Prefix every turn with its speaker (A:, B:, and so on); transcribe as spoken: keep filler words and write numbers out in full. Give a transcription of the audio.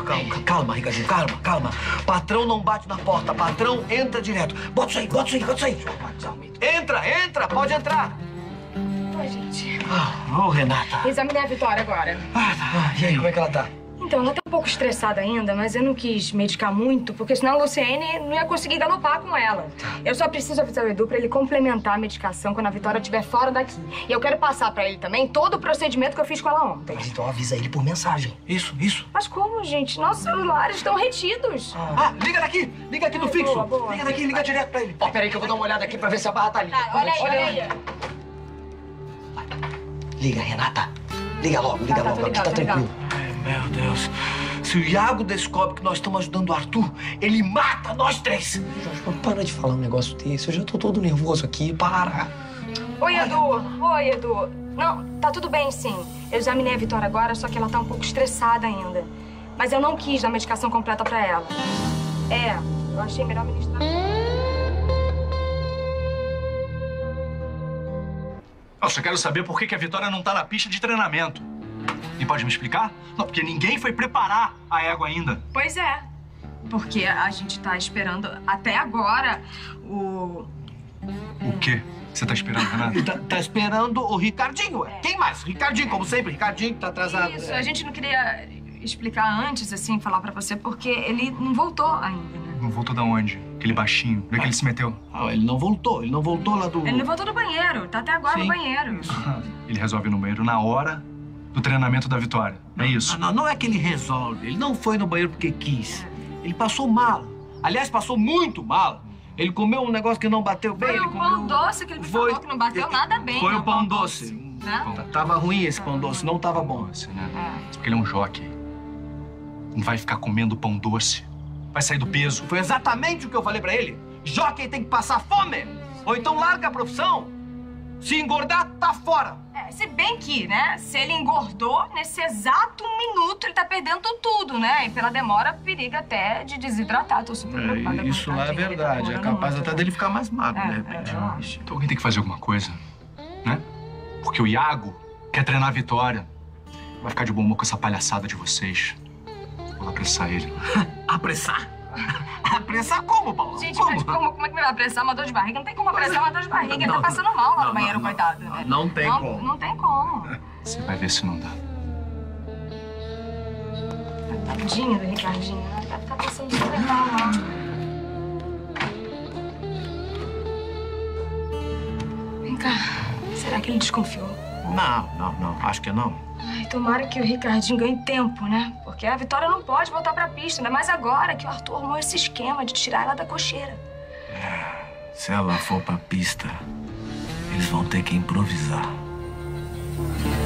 A: calma, calma, Ricardinho, calma, calma. Patrão não bate na porta, patrão entra direto. Bota isso aí, bota isso aí, bota isso aí. Entra, entra, pode entrar.
B: Oi, gente.
A: Ah, ô, Renata.
B: Examinei a Vitória agora.
A: Ah, tá. Ah, e aí, como é que ela tá?
B: Então, ela tá um pouco estressada ainda, mas eu não quis medicar muito, porque senão a Luciene não ia conseguir galopar com ela. Eu só preciso avisar o Edu pra ele complementar a medicação quando a Vitória estiver fora daqui. E eu quero passar pra ele também todo o procedimento que eu fiz com ela ontem.
A: Mas então avisa ele por mensagem. Isso, isso.
B: Mas como, gente? Nossos celulares estão retidos.
A: Ah, ah liga daqui, liga aqui no
B: Ai,
A: fixo.
B: boa, boa.
A: Liga daqui, liga direto pra ele.
C: Ó, peraí que eu vou dar uma olhada aqui pra ver se a barra tá limpa.
B: Tá, olha aí, olha aí.
A: Liga, Renata. Liga logo, liga
B: Tá, tá,
A: logo,
B: tô
A: aqui
B: ligado,
A: tá
B: tô
A: tranquilo. Ai, meu Deus. Se o Iago descobre que nós estamos ajudando o Arthur, ele mata nós três.
C: Jorge, mas para de falar um negócio desse. Eu já tô todo nervoso aqui. Para.
B: Oi, Edu. Oi, Edu. Não, tá tudo bem, sim. Eu examinei a Vitória agora, só que ela tá um pouco estressada ainda. Mas eu não quis dar medicação completa pra ela. É, eu achei melhor ministrar.
D: Eu só quero saber por que que a Vitória não tá na pista de treinamento. E pode me explicar? Não, porque ninguém foi preparar a égua ainda.
B: Pois é. Porque a gente tá esperando até agora o...
D: O quê? Você tá esperando, Renata?
A: Tá, tá esperando o Ricardinho, ué. Quem mais? Ricardinho, como sempre. Ricardinho que tá atrasado.
B: Isso,
A: é.
B: a gente não queria explicar antes, assim, falar pra você, porque ele não voltou ainda, né?
D: Não voltou da onde? Aquele baixinho. Onde é que ele se meteu?
A: Ah, ele não voltou. Ele não voltou lá do...
B: Ele não voltou do banheiro. Tá até agora
A: Sim.
B: no banheiro.
D: Ele resolve ir no banheiro na hora do treinamento da Vitória. É isso?
A: Não, não é que ele resolve. Ele não foi no banheiro porque quis. Ele passou mal. Aliás, passou muito mal. Ele comeu um negócio que não bateu bem.
B: Foi
A: ele
B: o
A: comeu...
B: pão doce que ele me
A: Foi-
B: falou que não bateu nada bem.
A: Foi
B: né,
A: o pão doce.
B: Né?
A: T- Tava ruim esse pão doce, não tava bom.
D: Doce, né?
B: É.
D: Porque ele é um jockey. Não vai ficar comendo pão doce. Vai sair do peso.
A: Foi exatamente o que eu falei pra ele. Jockey tem que passar fome. Ou então larga a profissão. Se engordar, tá fora.
B: É, se bem que, né, se ele engordou, nesse exato minuto ele tá perdendo tudo, né? E pela demora, periga até de desidratar. Tô super preocupada com o
A: isso lá é
B: tadinho, ele tá
A: verdade. É
B: demorando
A: capaz
B: muito.
A: até dele ficar mais magro,
B: É,
A: de repente.
B: é, eu acho.
D: Então alguém tem que fazer alguma coisa, né? Porque o Iago quer treinar a Vitória. Vai ficar de bom humor com essa palhaçada de vocês. Vou apressar ele.
A: Apressar? Apressar como, Paulo?
B: Gente,
A: como?
B: mas como, como é que me vai apressar uma dor de barriga? Não tem como apressar uma dor de barriga. Ele
A: Não,
B: tá passando mal lá
A: não,
B: no banheiro,
A: não,
B: coitado.
A: não,
B: né?
A: não tem
B: não,
A: como.
B: Não tem como.
D: Você vai ver se não dá.
B: Tadinho do Ricardinho, né? Vai ficar passando super mal lá. Vem cá. Será que ele desconfiou?
A: Não, não, não. Acho que não.
B: Ai, tomara que o Ricardinho ganhe tempo, né? Porque a Vitória não pode voltar pra pista, ainda mais agora que o Arthur arrumou esse esquema de tirar ela da cocheira.
A: Se ela for pra pista, eles vão ter que improvisar.